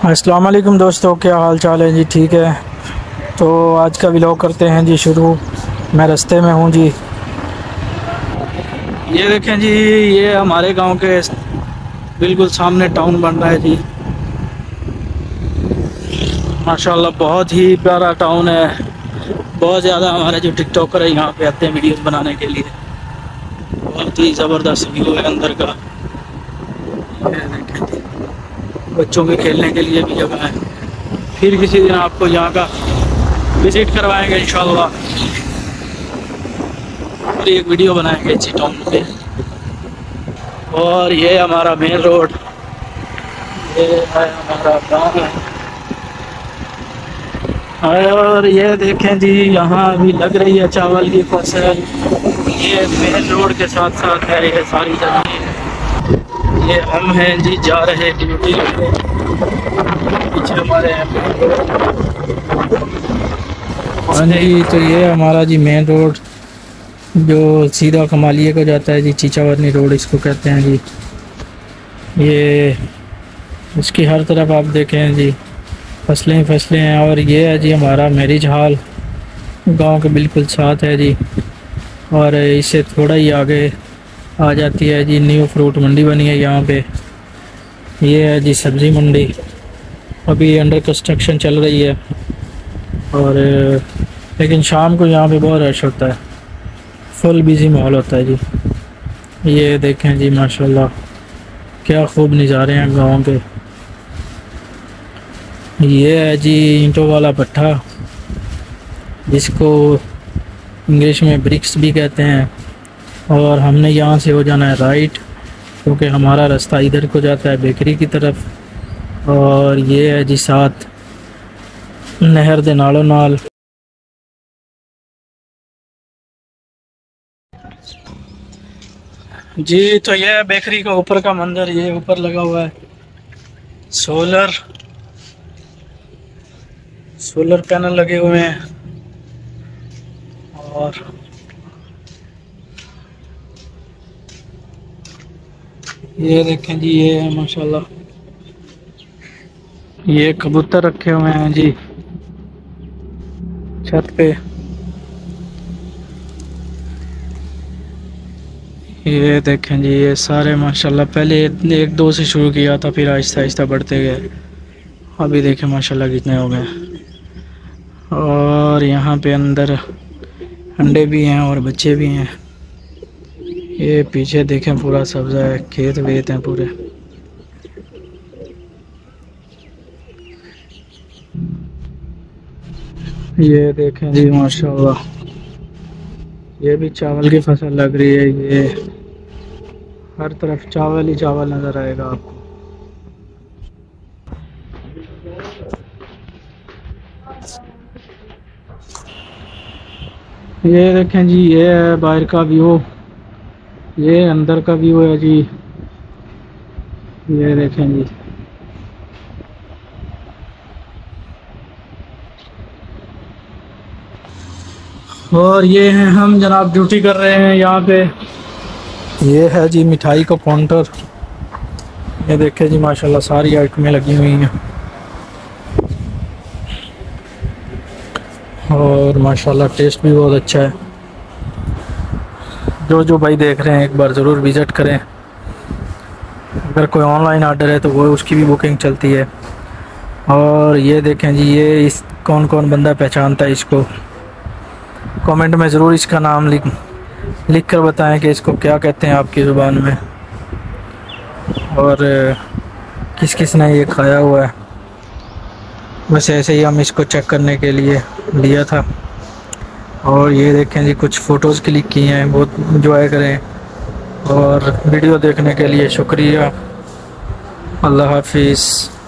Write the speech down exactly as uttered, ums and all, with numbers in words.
अस्सलाम वालेकुम दोस्तों, क्या हाल चाल है जी? ठीक है, तो आज का व्लॉग करते हैं जी शुरू। मैं रास्ते में हूँ जी। ये देखें जी, ये हमारे गांव के बिल्कुल सामने टाउन बन रहा है जी। माशाल्लाह बहुत ही प्यारा टाउन है। बहुत ज़्यादा हमारे जो टिकटॉकर है यहाँ पे आते हैं वीडियोस बनाने के लिए। बहुत ही ज़बरदस्त व्यू है अंदर का। ये देखें जी, बच्चों के खेलने के लिए भी जगह है। फिर किसी दिन आपको यहाँ का विज़िट करवाएंगे इंशाल्लाह, और एक वीडियो बनाएंगे इसी टाउन पे। और ये हमारा मेन रोड, ये है हमारा गाँव है। और ये देखें जी, यहाँ अभी लग रही है चावल की फसल। ये मेन रोड के साथ साथ है ये सारी जगह। ये हम हैं जी, जा रहे ड्यूटी पे। पीछे हमारे हाँ जी, तो ये हमारा जी मेन रोड जो सीधा कमालिया को जाता है जी। चीचावरनी रोड इसको कहते हैं जी। ये इसकी हर तरफ आप देखें जी फसलें ही फसलें हैं। और ये है जी हमारा मैरिज हॉल, गांव के बिल्कुल साथ है जी। और इससे थोड़ा ही आगे आ जाती है जी न्यू फ्रूट मंडी बनी है यहाँ पे। ये है जी सब्ज़ी मंडी, अभी अंडर कंस्ट्रक्शन चल रही है। और लेकिन शाम को यहाँ पे बहुत रश होता है, फुल बिज़ी माहौल होता है जी। ये देखें जी माशाल्लाह क्या खूब नज़ारे हैं गाँव के। ये है जी ईंटों वाला भट्ठा, जिसको इंग्लिश में ब्रिक्स भी कहते हैं। और हमने यहाँ से हो जाना है राइट, क्योंकि हमारा रास्ता इधर को जाता है बेकरी की तरफ। और ये है जी साथ नहर दे नालों नाल। जी तो ये बेकरी का ऊपर का मंजर, ये ऊपर लगा हुआ है सोलर सोलर पैनल लगे हुए हैं। और ये देखें जी, ये है माशाल्लाह, ये कबूतर रखे हुए हैं जी छत पे। ये देखें जी, ये सारे माशाल्लाह पहले एक दो से शुरू किया था, फिर आहिस्ता आहिस्ता बढ़ते गए। अभी देखें माशाल्लाह कितने हो गए। और यहाँ पे अंदर अंडे भी हैं और बच्चे भी हैं। ये पीछे देखें पूरा सब्ज़ा है, खेत वेत हैं पूरे। ये देखें जी माशाल्लाह, ये भी चावल की फसल लग रही है। ये हर तरफ चावल ही चावल नज़र आएगा आपको। ये देखें जी, ये है बाहर का व्यू, ये अंदर का व्यू है जी। ये देखें जी, और ये हैं हम जनाब, ड्यूटी कर रहे हैं यहाँ पे। ये है जी मिठाई का काउंटर। ये देखें जी माशाल्लाह सारी आइटमें लगी हुई हैं। और माशाल्लाह टेस्ट भी बहुत अच्छा है। जो जो भाई देख रहे हैं एक बार ज़रूर विज़िट करें। अगर कोई ऑनलाइन ऑर्डर है तो वो उसकी भी बुकिंग चलती है। और ये देखें जी, ये इस कौन कौन बंदा पहचानता है इसको, कमेंट में ज़रूर इसका नाम लिख लिख कर बताएं कि इसको क्या कहते हैं आपकी ज़ुबान में। और किस किस ने ये खाया हुआ है। बस ऐसे ही हम इसको चेक करने के लिए लिया था। और ये देखें जी, कुछ फ़ोटोज़ क्लिक की हैं, बहुत इंजॉय करें। और वीडियो देखने के लिए शुक्रिया। अल्लाह हाफिज़।